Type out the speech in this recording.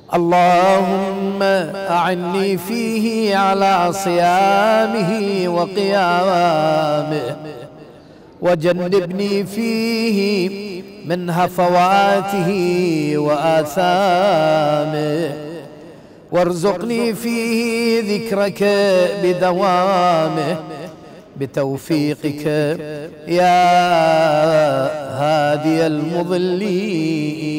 اللهم أعني فيه على صيامه وقيامه، وجنبني فيه من هفواته وآثامه، وارزقني فيه ذكرك بدوامه بتوفيقك يا هادي المضلين.